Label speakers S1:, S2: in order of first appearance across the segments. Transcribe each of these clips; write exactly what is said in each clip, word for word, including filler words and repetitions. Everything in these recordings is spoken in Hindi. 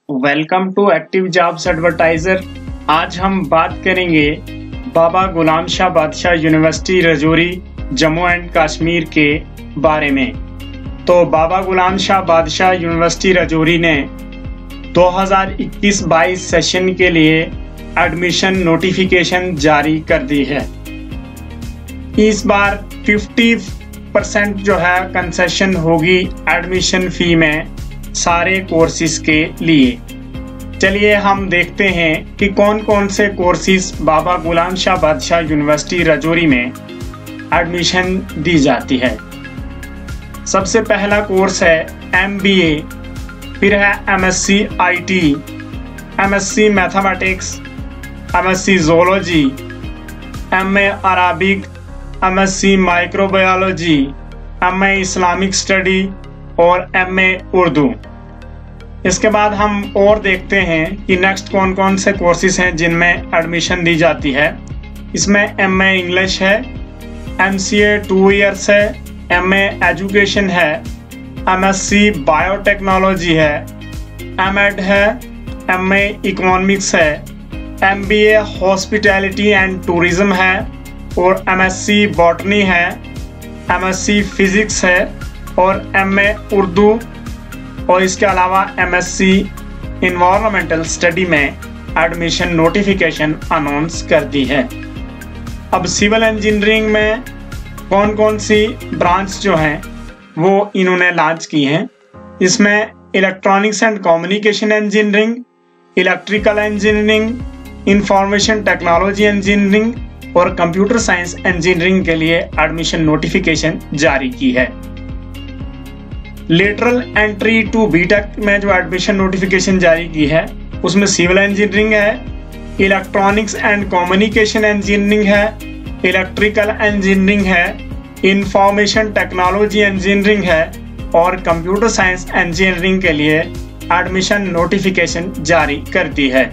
S1: Welcome to active jobs advertiser. आज हम बात करेंगे बाबा गुलाम शाह बादशाह यूनिवर्सिटी राजौरी जम्मू एंड कश्मीर के बारे में। तो बाबा गुलाम शाह बादशाह यूनिवर्सिटी राजौरी ने दो हज़ार इक्कीस बाईस सेशन के लिए एडमिशन नोटिफिकेशन जारी कर दी है। इस बार पचास परसेंट जो है कंसेशन होगी एडमिशन फी में सारे कोर्सेज के लिए। चलिए हम देखते हैं कि कौन कौन से कोर्सेज बाबा गुलाम शाह बादशाह यूनिवर्सिटी राजौरी में एडमिशन दी जाती है। सबसे पहला कोर्स है एम बी ए, फिर है M S C I T, M S C mathematics, M S C zoology, M A Arabic, M S C microbiology, M A Islamic study और एम ए उर्दू। इसके बाद हम और देखते हैं कि नेक्स्ट कौन कौन से कोर्सेज हैं जिनमें एडमिशन दी जाती है। इसमें एम ए इंग्लिश है, M C A two years है, एम ए एजुकेशन है, एम एस सी बायोटेक्नोलॉजी है, एम एड है, एम ए इकोनॉमिक्स है, M B A hospitality and tourism है और एम एस सी बॉटनी है, एम एस सी फिजिक्स है और एम ए उर्दू और इसके अलावा M S C environmental study में एडमिशन नोटिफिकेशन अनाउंस कर दी है। अब सिविल इंजीनियरिंग में कौन कौन सी ब्रांच जो हैं वो इन्होंने लॉन्च की हैं। इसमें electronics and communication engineering, electrical engineering, information technology engineering और कंप्यूटर साइंस इंजीनियरिंग के लिए एडमिशन नोटिफिकेशन जारी की है। लेटरल एंट्री टू बीटेक में जो एडमिशन नोटिफिकेशन जारी की है उसमें सिविल इंजीनियरिंग है, इलेक्ट्रॉनिक्स एंड कम्युनिकेशन इंजीनियरिंग है, इलेक्ट्रिकल इंजीनियरिंग है, इंफॉर्मेशन टेक्नोलॉजी इंजीनियरिंग है और कंप्यूटर साइंस इंजीनियरिंग के लिए एडमिशन नोटिफिकेशन जारी कर दी है।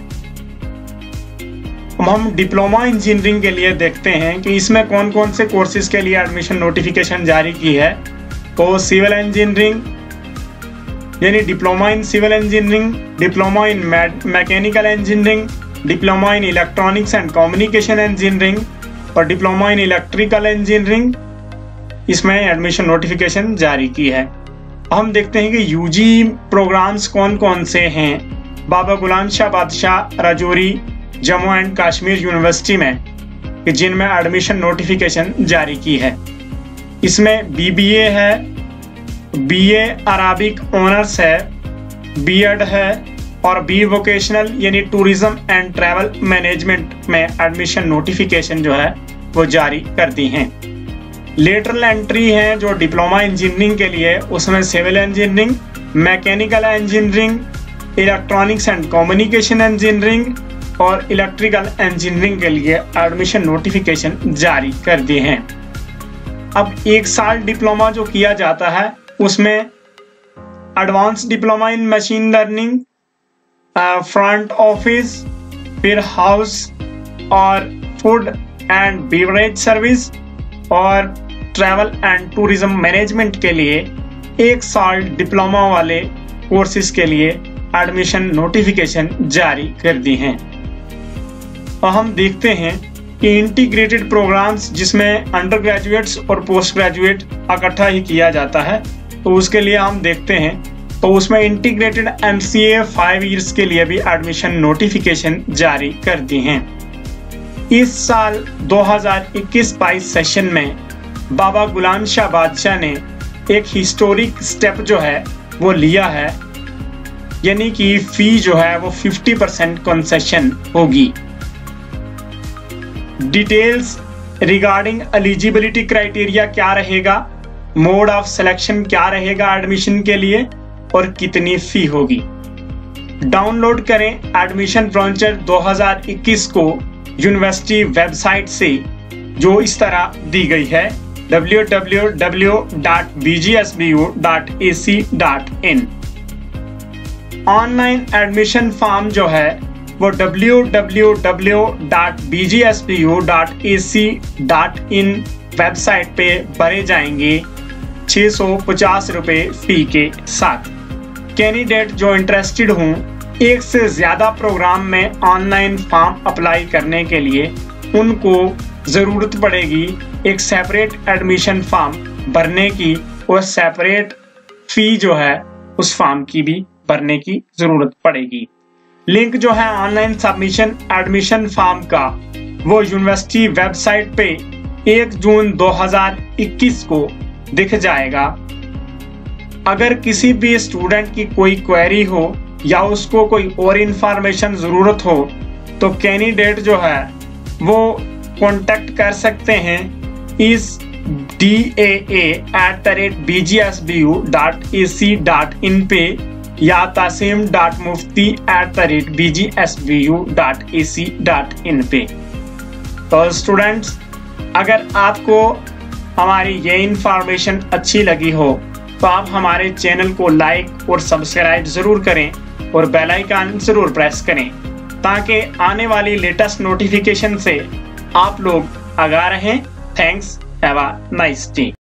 S1: अब हम डिप्लोमा इंजीनियरिंग के लिए देखते हैं कि इसमें कौन कौन से कोर्सेज के लिए एडमिशन नोटिफिकेशन जारी की है। तो सिविल इंजीनियरिंग यानी diploma in civil engineering, diploma in mechanical engineering, diploma in electronics and communication engineering और डिप्लोमा इन इलेक्ट्रिकल इंजीनियरिंग, इसमें एडमिशन नोटिफिकेशन जारी की है। हम देखते हैं कि यूजी प्रोग्राम्स कौन कौन से हैं बाबा गुलाम शाह बादशाह राजौरी जम्मू एंड कश्मीर यूनिवर्सिटी में कि जिनमें एडमिशन नोटिफिकेशन जारी की है। इसमें बी बी ए है, बी ए अरबिक ऑनर्स है, बी एड है और बी वोकेशनल यानी टूरिज्म एंड ट्रैवल मैनेजमेंट में एडमिशन नोटिफिकेशन जो है वो जारी कर दी हैं। लेटरल एंट्री है जो डिप्लोमा इंजीनियरिंग के लिए, उसमें civil engineering, mechanical engineering, electronics and communication engineering और इलेक्ट्रिकल इंजीनियरिंग के लिए एडमिशन नोटिफिकेशन जारी कर दिए हैं। अब एक साल डिप्लोमा जो किया जाता है उसमें advance diploma in machine learning, front office, फिर हाउस और फूड एंड बेवरेज सर्विस और ट्रैवल एंड टूरिज्म मैनेजमेंट के लिए एक साल डिप्लोमा वाले कोर्सेज के लिए एडमिशन नोटिफिकेशन जारी कर दी हैं। और हम देखते हैं कि इंटीग्रेटेड प्रोग्राम्स जिसमें अंडर ग्रेजुएट्स और पोस्ट ग्रेजुएट इकट्ठा ही किया जाता है, तो उसके लिए हम देखते हैं तो उसमें integrated M C A five years के लिए भी एडमिशन नोटिफिकेशन जारी कर दी हैं। इस साल दो हज़ार इक्कीस बाईस सेशन में बाबा गुलाम शाह बादशाह ने एक हिस्टोरिक स्टेप जो है वो लिया है, यानी कि फी जो है वो पचास परसेंट कंसेशन होगी। डिटेल्स रिगार्डिंग एलिजिबिलिटी क्राइटेरिया क्या रहेगा, मोड ऑफ सिलेक्शन क्या रहेगा एडमिशन के लिए और कितनी फी होगी। डाउनलोड करें एडमिशन ब्रोचर दो हज़ार इक्कीस को यूनिवर्सिटी वेबसाइट से जो इस तरह दी गई है W W W dot B G S B U dot A C dot in. Online admission form जो है वो W W W dot B G S B U dot A C dot in website पे भरे जाएंगे छः सौ पचास रुपये फी के साथ। कैंडिडेट जो इंटरेस्टेड हों एक से ज़्यादा प्रोग्राम में ऑनलाइन फॉर्म अप्लाई करने के लिए उनको ज़रूरत पड़ेगी एक सेपरेट एडमिशन फॉर्म भरने की, और सेपरेट फी जो है उस फॉर्म की भी भरने की ज़रूरत पड़ेगी। लिंक जो है ऑनलाइन सबमिशन एडमिशन फॉर्म का वो यूनिवर्सिटी वेबसाइट पे एक जून दो हज़ार इक्कीस को दिख जाएगा। अगर किसी भी स्टूडेंट की कोई क्वेरी हो या उसको कोई और इंफॉर्मेशन ज़रूरत हो तो कैंडिडेट जो है वो कांटेक्ट कर सकते हैं इस D A A at the rate B G S B U dot A C dot in पे या Taseem dot Mufti at the rate B G S B U dot A C dot in पे। तो स्टूडेंट्स, अगर आपको हमारी ये इंफॉर्मेशन अच्छी लगी हो तो आप हमारे चैनल को लाइक और सब्सक्राइब ज़रूर करें और बेल आइकन ज़रूर प्रेस करें ताकि आने वाली लेटेस्ट नोटिफिकेशन से आप लोग आगाह रहें। Thanks, have a nice day.